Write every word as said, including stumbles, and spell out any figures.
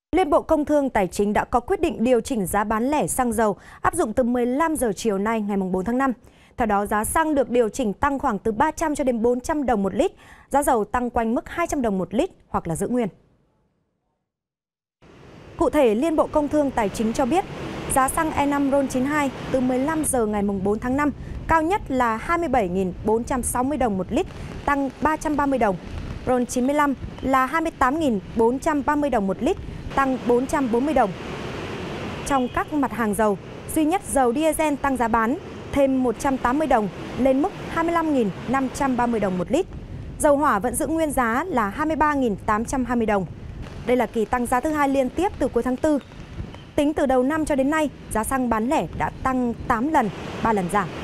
Liên Bộ Công Thương Tài chính đã có quyết định điều chỉnh giá bán lẻ xăng dầu áp dụng từ mười lăm giờ chiều nay ngày bốn tháng năm. Theo đó, giá xăng được điều chỉnh tăng khoảng từ ba trăm cho đến bốn trăm đồng một lít, giá dầu tăng quanh mức hai trăm đồng một lít hoặc là giữ nguyên. Cụ thể, Liên Bộ Công Thương Tài chính cho biết, giá xăng E năm RON chín mươi hai từ mười lăm giờ ngày bốn tháng năm cao nhất là hai mươi bảy nghìn bốn trăm sáu mươi đồng một lít, tăng ba trăm ba mươi đồng. RON chín mươi lăm là hai mươi tám nghìn bốn trăm ba mươi đồng một lít, tăng bốn trăm bốn mươi đồng. Trong các mặt hàng dầu, duy nhất dầu diesel tăng giá bán thêm một trăm tám mươi đồng lên mức hai mươi lăm nghìn năm trăm ba mươi đồng một lít. Dầu hỏa vẫn giữ nguyên giá là hai mươi ba nghìn tám trăm hai mươi đồng. Đây là kỳ tăng giá thứ hai liên tiếp từ cuối tháng tư. Tính từ đầu năm cho đến nay, giá xăng bán lẻ đã tăng tám lần, ba lần giảm.